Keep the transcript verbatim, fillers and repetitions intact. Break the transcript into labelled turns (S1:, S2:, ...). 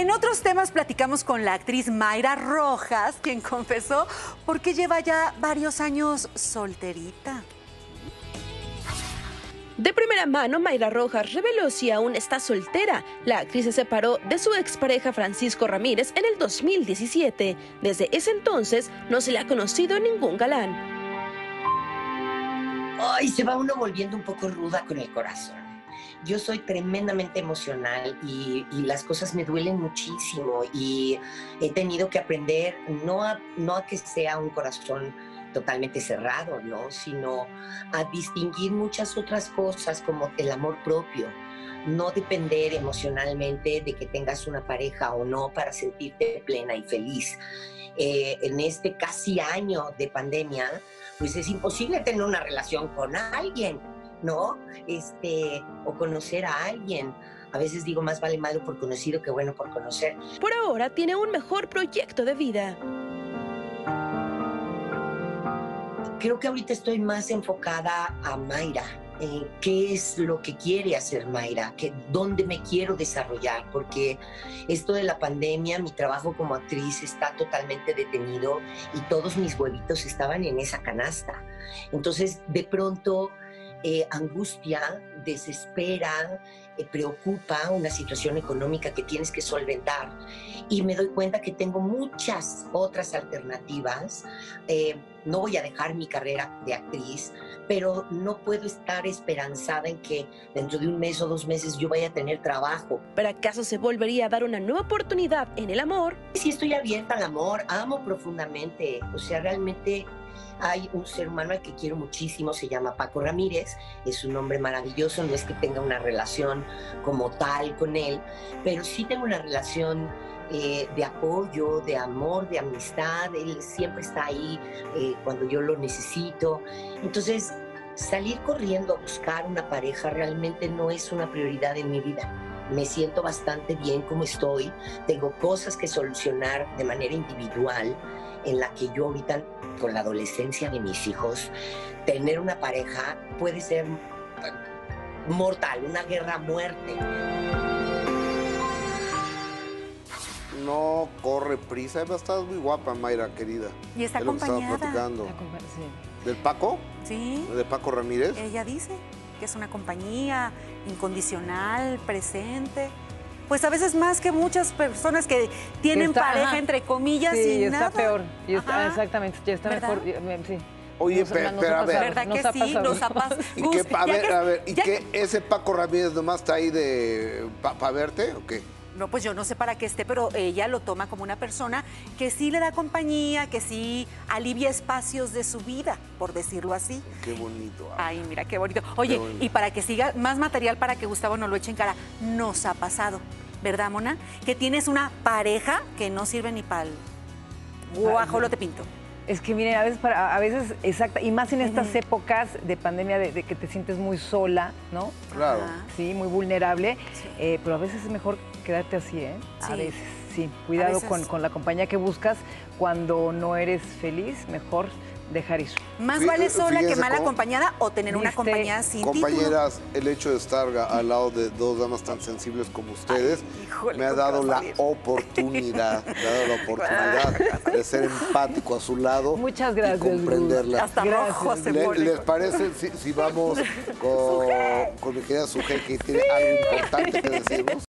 S1: En otros temas platicamos con la actriz Mayra Rojas, quien confesó por qué lleva ya varios años solterita.
S2: De primera mano, Mayra Rojas reveló si aún está soltera. La actriz se separó de su expareja Francisco Ramírez en el dos mil diecisiete. Desde ese entonces no se le ha conocido ningún galán.
S3: Ay, se va uno volviendo un poco ruda con el corazón. Yo soy tremendamente emocional y, y las cosas me duelen muchísimo y he tenido que aprender no a, no a que sea un corazón totalmente cerrado, ¿no? Sino a distinguir muchas otras cosas como el amor propio. No depender emocionalmente de que tengas una pareja o no para sentirte plena y feliz. Eh, en este casi año de pandemia, pues es imposible tener una relación con alguien, ¿no? Este, o conocer a alguien. A veces digo, más vale malo por conocido que bueno por conocer.
S2: Por ahora tiene un mejor proyecto de vida.
S3: Creo que ahorita estoy más enfocada a Mayra. Eh, ¿Qué es lo que quiere hacer Mayra? ¿Qué, ¿Dónde me quiero desarrollar? Porque esto de la pandemia, mi trabajo como actriz está totalmente detenido y todos mis huevitos estaban en esa canasta. Entonces, de pronto, eh, angustia, desespera, eh, preocupa una situación económica que tienes que solventar. Y me doy cuenta que tengo muchas otras alternativas. Eh, no voy a dejar mi carrera de actriz, pero no puedo estar esperanzada en que dentro de un mes o dos meses yo vaya a tener trabajo.
S2: ¿Para acaso se volvería a dar una nueva oportunidad en el amor?
S3: Sí, estoy abierta al amor, amo profundamente. O sea, realmente hay un ser humano al que quiero muchísimo, se llama Paco Ramírez, es un hombre maravilloso, no es que tenga una relación como tal con él, pero sí tengo una relación eh, de apoyo, de amor, de amistad. Él siempre está ahí eh, cuando yo lo necesito. Entonces, salir corriendo a buscar una pareja realmente no es una prioridad en mi vida. Me siento bastante bien como estoy, tengo cosas que solucionar de manera individual, en la que yo ahorita, con la adolescencia de mis hijos, tener una pareja puede ser mortal, una guerra a muerte.
S4: No corre prisa, estás muy guapa, Mayra, querida.
S1: Y está
S4: Es lo que estaba
S1: acompañada.
S4: platicando.
S1: Sí.
S4: ¿Del Paco?
S1: Sí.
S4: ¿De Paco Ramírez?
S1: Ella dice que es una compañía incondicional, presente. Pues a veces más que muchas personas que tienen
S5: está,
S1: pareja,
S5: ajá.
S1: entre comillas,
S5: sí,
S1: y
S5: está
S1: nada.
S5: peor. Y está,
S1: Ajá.
S5: exactamente, ya está
S1: ¿verdad?
S5: mejor. Sí.
S4: Oye,
S5: Nos-
S4: pero,
S5: nos
S4: pero
S5: ha
S4: a ver.
S5: pasado,
S1: ¿Verdad
S5: nos
S1: que
S5: ha
S1: sí?
S5: pasado.
S1: Nos ha pasado.
S4: ¿Y
S1: Gus,
S4: qué, a
S1: ya
S4: ver,
S1: que-
S4: a ver, ¿y
S1: ya
S4: qué
S1: que-
S4: ese Paco Ramírez nomás está ahí de para verte o qué?
S1: No, pues yo no sé para qué esté, pero ella lo toma como una persona que sí le da compañía, que sí alivia espacios de su vida, por decirlo así.
S4: Qué bonito.
S1: Ay, mira qué bonito. Oye,
S4: Qué bonito.
S1: y para que siga más material para que Gustavo no lo eche en cara, nos ha pasado, ¿verdad, Mona? Que tienes una pareja que no sirve ni para el guajolote pinto.
S5: Es que miren, a veces, para, a veces, exacta, y más en estas
S1: Ujú.
S5: épocas de pandemia, de, de que te sientes muy sola, ¿no?
S4: Claro.
S1: Ajá.
S5: Sí, muy vulnerable,
S1: Sí.
S5: eh, pero a veces es mejor quedarte así, ¿eh?
S1: Sí.
S5: A veces, sí. Cuidado
S1: veces-
S5: con, con la compañía que buscas. Cuando no eres feliz, mejor dejar ir.
S1: Más
S4: Fí-
S1: vale sola que
S4: fíjense
S1: mal
S4: cómo-
S1: acompañada o tener una
S5: Viste,
S1: compañía sin título.
S4: Compañeras, el hecho de estar a- al lado de dos damas tan sensibles como ustedes
S1: híjole,
S4: me ha
S1: ¿con qué
S4: dado
S1: vas a
S4: la
S1: salir?
S4: oportunidad, me ha dado la oportunidad de ser empático a su lado
S5: Muchas
S4: y
S5: gracias, Gus.
S4: comprenderla.
S1: Hasta
S5: Gracias.
S1: rojo se
S4: Le-
S1: pone.
S4: ¿Les parece si, si vamos con, con mi querida Sujei, que tiene algo importante que decirnos?